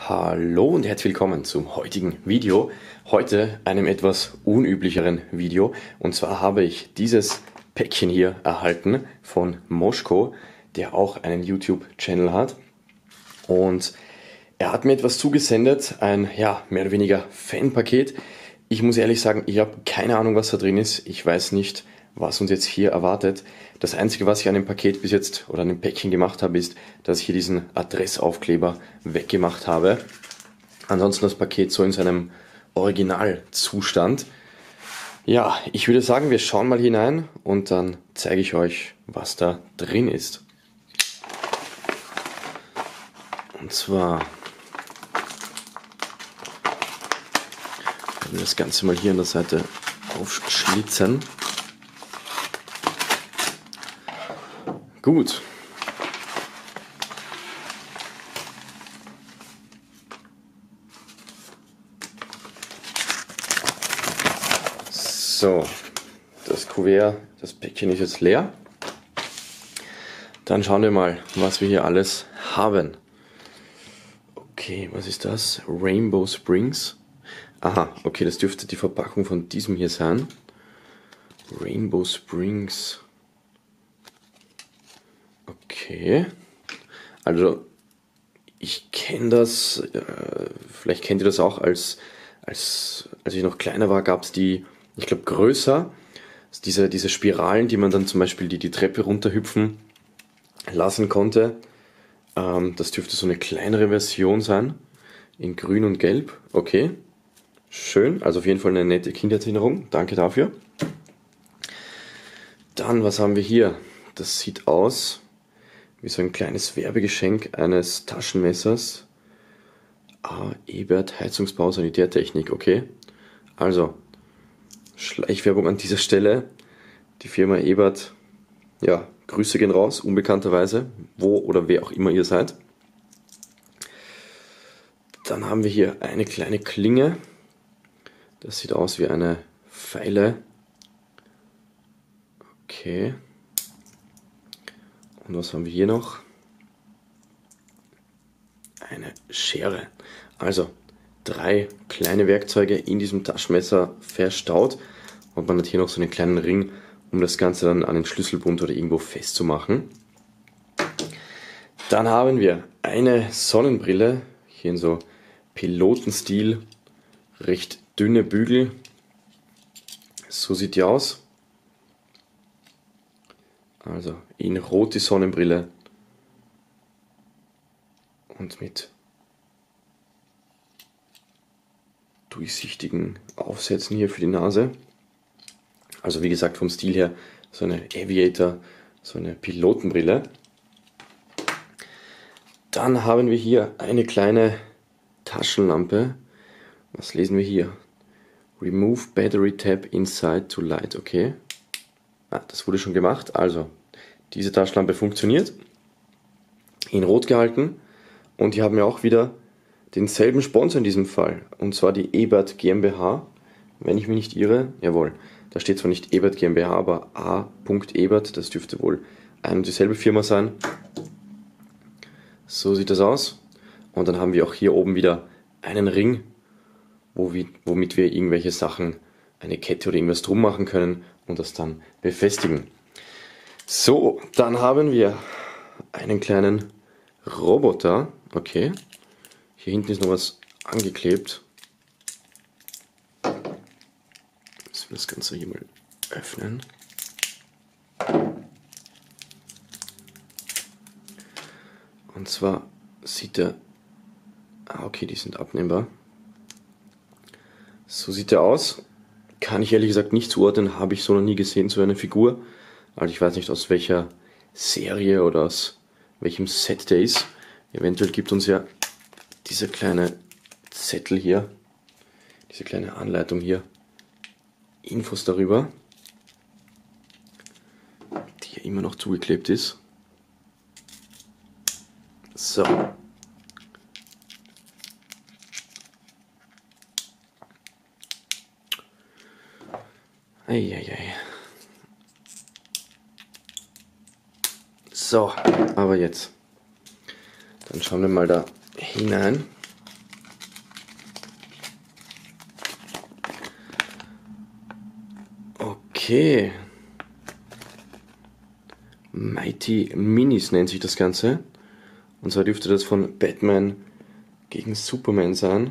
Hallo und herzlich willkommen zum heutigen Video. Heute einem etwas unüblicheren Video. Und zwar habe ich dieses Päckchen hier erhalten von Moschko, der auch einen YouTube-Channel hat. Und er hat mir etwas zugesendet, ein mehr oder weniger Fanpaket. Ich muss ehrlich sagen, ich habe keine Ahnung, was da drin ist. Ich weiß nicht, was uns jetzt hier erwartet. Das Einzige, was ich an dem Paket bis jetzt oder an dem Päckchen gemacht habe, ist, dass ich hier diesen Adressaufkleber weggemacht habe. Ansonsten das Paket so in seinem Originalzustand. Ja, ich würde sagen, wir schauen mal hinein und dann zeige ich euch, was da drin ist. Und zwar werden wir das Ganze mal hier an der Seite aufschlitzen. Gut. So, das Kuvert, das Päckchen ist jetzt leer. Dann schauen wir mal, was wir hier alles haben. Okay, was ist das? Rainbow Springs. Aha, okay, das dürfte die Verpackung von diesem hier sein. Rainbow Springs. Okay, also ich kenne das, vielleicht kennt ihr das auch, als ich noch kleiner war, gab es die, ich glaube größer, diese Spiralen, die man dann zum Beispiel die Treppe runterhüpfen lassen konnte. Das dürfte so eine kleinere Version sein, in grün und gelb. Okay, schön, also auf jeden Fall eine nette Kindheitserinnerung, danke dafür. Dann, was haben wir hier? Das sieht aus wie so ein kleines Werbegeschenk eines Taschenmessers. A. Ebert Heizungsbau Sanitärtechnik, okay. Also, Schleichwerbung an dieser Stelle. Die Firma Ebert, ja, Grüße gehen raus, unbekannterweise, wo oder wer auch immer ihr seid. Dann haben wir hier eine kleine Klinge. Das sieht aus wie eine Feile. Okay. Und was haben wir hier noch? Eine Schere. Also 3 kleine Werkzeuge in diesem Taschenmesser verstaut. Und man hat hier noch so einen kleinen Ring, um das Ganze dann an den Schlüsselbund oder irgendwo festzumachen. Dann haben wir eine Sonnenbrille, hier in so Pilotenstil, recht dünne Bügel. So sieht die aus. Also in Rot die Sonnenbrille und mit durchsichtigen Aufsätzen hier für die Nase. Also wie gesagt vom Stil her so eine Aviator, so eine Pilotenbrille. Dann haben wir hier eine kleine Taschenlampe. Was lesen wir hier? Remove Battery Tab inside to light, okay. Das wurde schon gemacht, also diese Taschenlampe funktioniert, in Rot gehalten und die haben ja auch wieder denselben Sponsor in diesem Fall, und zwar die Ebert GmbH, wenn ich mich nicht irre, jawohl, da steht zwar nicht Ebert GmbH, aber A. Ebert, das dürfte wohl ein und dieselbe Firma sein. So sieht das aus und dann haben wir auch hier oben wieder einen Ring, womit wir irgendwelche Sachen, eine Kette oder irgendwas drum machen können und das dann befestigen. So, dann haben wir einen kleinen Roboter. Okay, hier hinten ist noch was angeklebt. Müssen wir das Ganze hier mal öffnen. Und zwar sieht er, okay, die sind abnehmbar. So sieht er aus. Kann ich ehrlich gesagt nicht zuordnen, habe ich so noch nie gesehen, so eine Figur. Also ich weiß nicht, aus welcher Serie oder aus welchem Set der ist. Eventuell gibt uns ja dieser kleine Zettel hier, diese kleine Anleitung hier, Infos darüber, die hier immer noch zugeklebt ist. So. Eieiei. So, aber jetzt. Dann schauen wir mal da hinein. Okay. Mighty Minis nennt sich das Ganze. Und zwar dürfte das von Batman gegen Superman sein.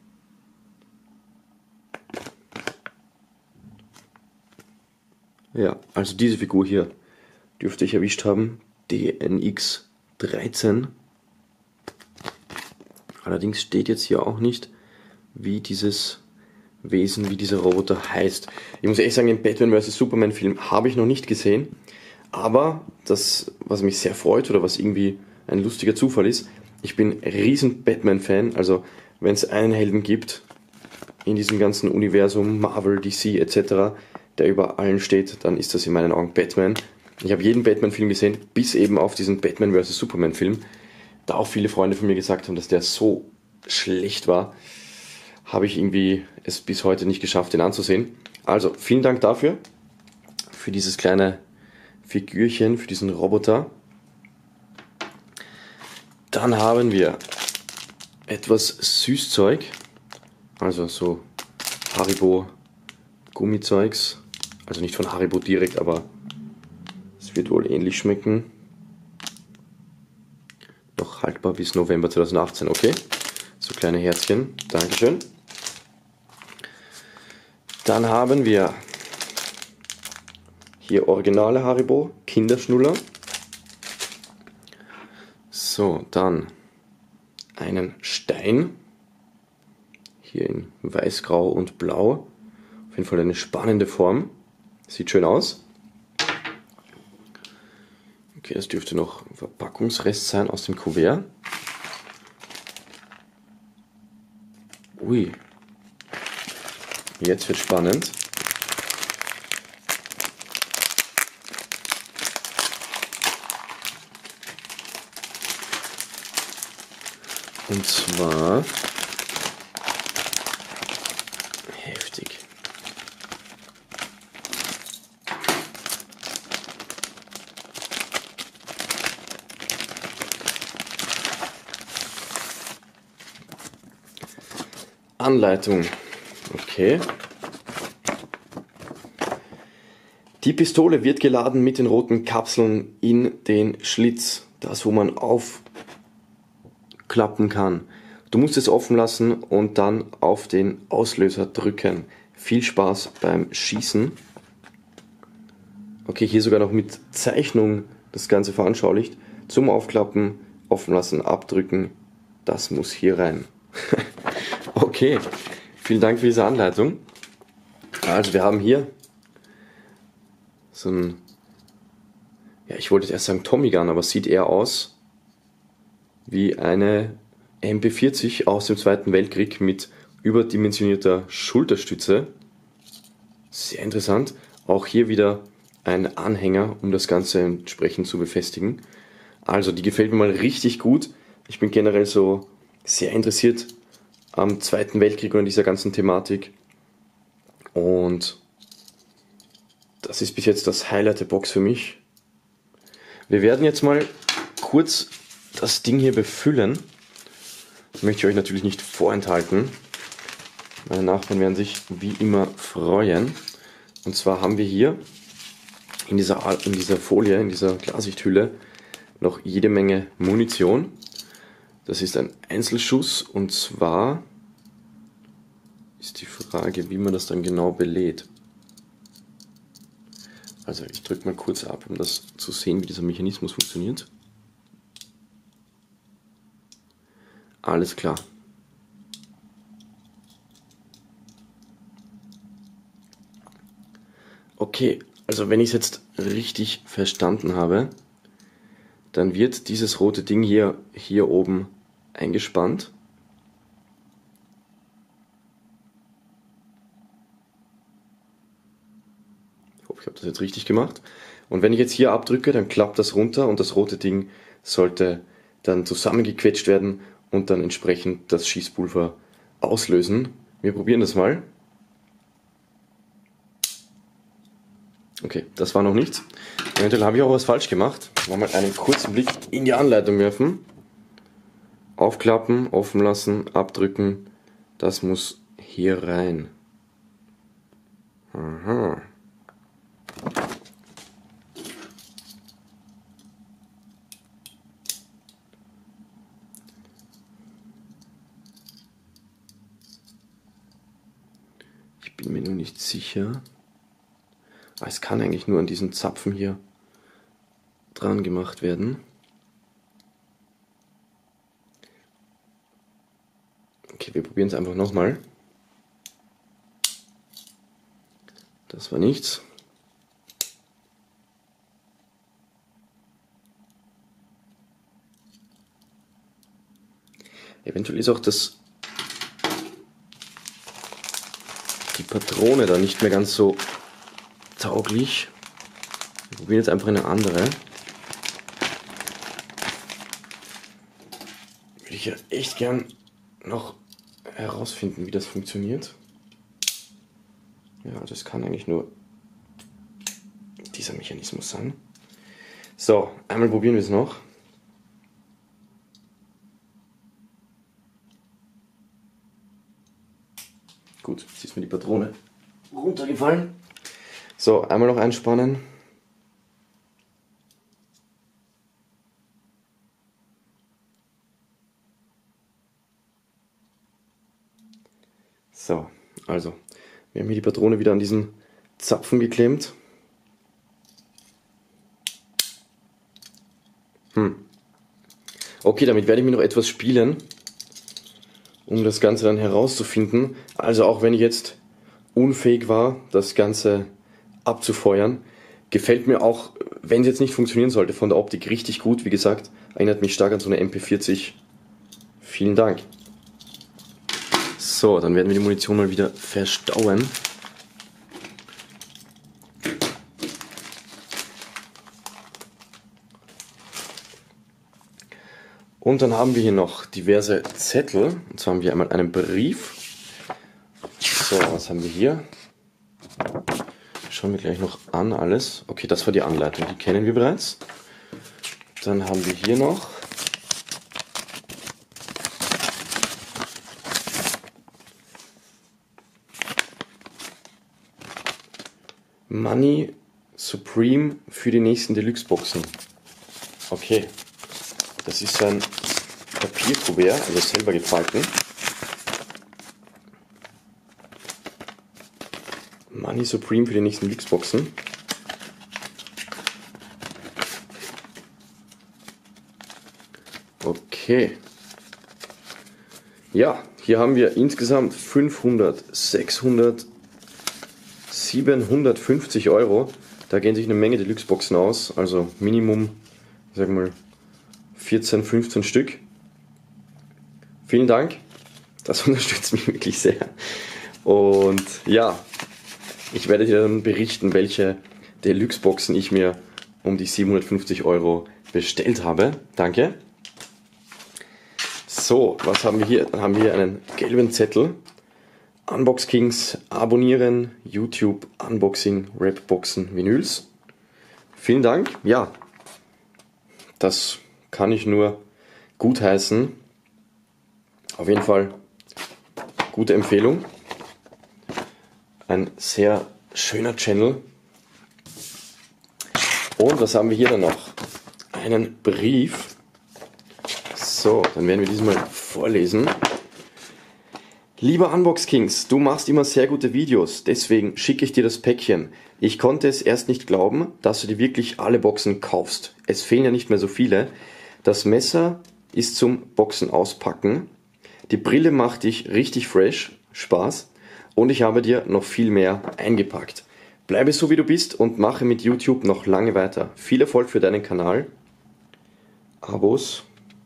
Ja, also diese Figur hier dürfte ich erwischt haben. DNX 13. Allerdings steht jetzt hier auch nicht, wie dieses Wesen, wie dieser Roboter heißt. Ich muss ehrlich sagen, den Batman vs. Superman Film habe ich noch nicht gesehen. Aber das, was mich sehr freut oder was irgendwie ein lustiger Zufall ist, ich bin riesen Batman-Fan. Also wenn es einen Helden gibt in diesem ganzen Universum, Marvel, DC etc., der über allen steht, dann ist das in meinen Augen Batman. Ich habe jeden Batman-Film gesehen, bis eben auf diesen Batman vs. Superman-Film. Da auch viele Freunde von mir gesagt haben, dass der so schlecht war, habe ich irgendwie es bis heute nicht geschafft, den anzusehen. Also, vielen Dank dafür, für dieses kleine Figürchen, für diesen Roboter. Dann haben wir etwas Süßzeug, also so Haribo Gummizeugs, also nicht von Haribo direkt, aber es wird wohl ähnlich schmecken. Noch haltbar bis November 2018, okay? So kleine Herzchen, Dankeschön. Dann haben wir hier originale Haribo Kinderschnuller. So, dann einen Stein. Hier in weiß, grau und blau. Auf jeden Fall eine spannende Form. Sieht schön aus. Okay, das dürfte noch ein Verpackungsrest sein aus dem Kuvert. Ui. Jetzt wird spannend. Und zwar heftig. Anleitung. Okay. Die Pistole wird geladen mit den roten Kapseln in den Schlitz. Das, wo man aufklappen kann. Du musst es offen lassen und dann auf den Auslöser drücken. Viel Spaß beim Schießen. Okay, hier sogar noch mit Zeichnung das Ganze veranschaulicht. Zum Aufklappen, offen lassen, abdrücken. Das muss hier rein. Okay, vielen Dank für diese Anleitung. Also wir haben hier so ein, ja, ich wollte jetzt erst sagen Tommy Gun, aber es sieht eher aus wie eine MP40 aus dem Zweiten Weltkrieg mit überdimensionierter Schulterstütze. Sehr interessant. Auch hier wieder ein Anhänger, um das Ganze entsprechend zu befestigen. Also die gefällt mir mal richtig gut. Ich bin generell so sehr interessiert am Zweiten Weltkrieg und an dieser ganzen Thematik. Und das ist bis jetzt das Highlight der Box für mich. Wir werden jetzt mal kurz das Ding hier befüllen. Das möchte ich euch natürlich nicht vorenthalten. Meine Nachbarn werden sich wie immer freuen. Und zwar haben wir hier in dieser Folie, in dieser Klarsichthülle noch jede Menge Munition. Das ist ein Einzelschuss und zwar ist die Frage, wie man das dann genau belädt. Also ich drücke mal kurz ab, um das zu sehen, wie dieser Mechanismus funktioniert. Alles klar. Okay, also wenn ich es jetzt richtig verstanden habe, dann wird dieses rote Ding hier oben eingespannt. Ich hoffe, ich habe das jetzt richtig gemacht. Und wenn ich jetzt hier abdrücke, dann klappt das runter und das rote Ding sollte dann zusammengequetscht werden und dann entsprechend das Schießpulver auslösen. Wir probieren das mal. Okay, das war noch nichts. Eventuell habe ich auch was falsch gemacht. Wollen wir mal einen kurzen Blick in die Anleitung werfen. Aufklappen, offen lassen, abdrücken. Das muss hier rein. Aha. mir nur nicht sicher. Es kann eigentlich nur an diesen Zapfen hier dran gemacht werden. Okay, wir probieren es einfach nochmal. Das war nichts. Eventuell ist auch die Patrone da nicht mehr ganz so tauglich. Wir probieren jetzt einfach eine andere. Würde ich ja echt gern noch herausfinden, wie das funktioniert. Ja, das kann eigentlich nur dieser Mechanismus sein. So, einmal probieren wir es noch. Gut, jetzt ist mir die Patrone runtergefallen. So, einmal noch einspannen. So, also, wir haben hier die Patrone wieder an diesen Zapfen geklemmt. Okay, damit werde ich mir noch etwas spielen, um das Ganze dann herauszufinden. Also auch wenn ich jetzt unfähig war, das Ganze abzufeuern, gefällt mir auch, wenn es jetzt nicht funktionieren sollte, von der Optik richtig gut. Wie gesagt, erinnert mich stark an so eine MP40. Vielen Dank. So, dann werden wir die Munition mal wieder verstauen. Und dann haben wir hier noch diverse Zettel. Und zwar haben wir einmal einen Brief. So, was haben wir hier? Schauen wir gleich noch an alles. Okay, das war die Anleitung, die kennen wir bereits. Dann haben wir hier noch Money Supreme für die nächsten Deluxe-Boxen. Okay, das ist ein Papierkuvert, also selber gefalten. Money Supreme für die nächsten Deluxe-Boxen. Okay. Ja, hier haben wir insgesamt 500, 600, 750 Euro. Da gehen sich eine Menge Deluxe-Boxen aus, also Minimum, sagen wir mal, 14, 15 Stück. Vielen Dank, das unterstützt mich wirklich sehr. Und ja, ich werde dir dann berichten, welche Deluxe-Boxen ich mir um die 750 Euro bestellt habe. Danke. So, was haben wir hier? Dann haben wir hier einen gelben Zettel. Unbox Kings, abonnieren, YouTube, Unboxing, Rapboxen, Vinyls. Vielen Dank. Ja, das kann ich nur gutheißen. Auf jeden Fall gute Empfehlung. Ein sehr schöner Channel. Und was haben wir hier dann noch? Einen Brief. So, dann werden wir diesen mal vorlesen. Lieber Unbox Kings, du machst immer sehr gute Videos, deswegen schicke ich dir das Päckchen. Ich konnte es erst nicht glauben, dass du dir wirklich alle Boxen kaufst. Es fehlen ja nicht mehr so viele. Das Messer ist zum Boxen auspacken. Die Brille macht dich richtig fresh, Spaß. Und ich habe dir noch viel mehr eingepackt. Bleibe so wie du bist und mache mit YouTube noch lange weiter. Viel Erfolg für deinen Kanal. Abos.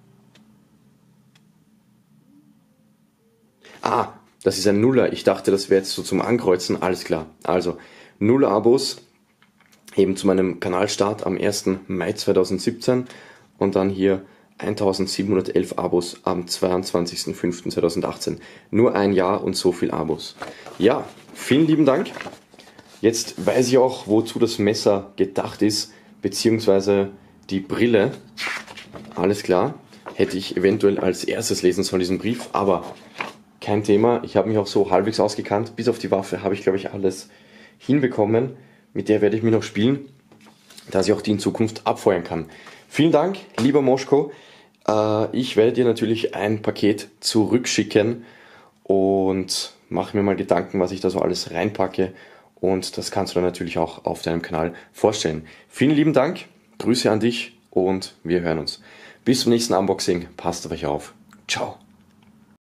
Ah, das ist ein Nuller. Ich dachte, das wäre jetzt so zum Ankreuzen. Alles klar. Also, 0 Abos, eben zu meinem Kanalstart am 1. Mai 2017 und dann hier 1711 Abos am 22.05.2018. Nur ein Jahr und so viel Abos. Ja, vielen lieben Dank. Jetzt weiß ich auch, wozu das Messer gedacht ist, beziehungsweise die Brille. Alles klar. Hätte ich eventuell als erstes lesen sollen, diesen Brief, aber kein Thema. Ich habe mich auch so halbwegs ausgekannt. Bis auf die Waffe habe ich, glaube ich, alles hinbekommen. Mit der werde ich mir noch spielen, dass ich auch die in Zukunft abfeuern kann. Vielen Dank, lieber Moschko. Ich werde dir natürlich ein Paket zurückschicken und mache mir mal Gedanken, was ich da so alles reinpacke, und das kannst du dann natürlich auch auf deinem Kanal vorstellen. Vielen lieben Dank, Grüße an dich und wir hören uns. Bis zum nächsten Unboxing, passt auf euch auf. Ciao.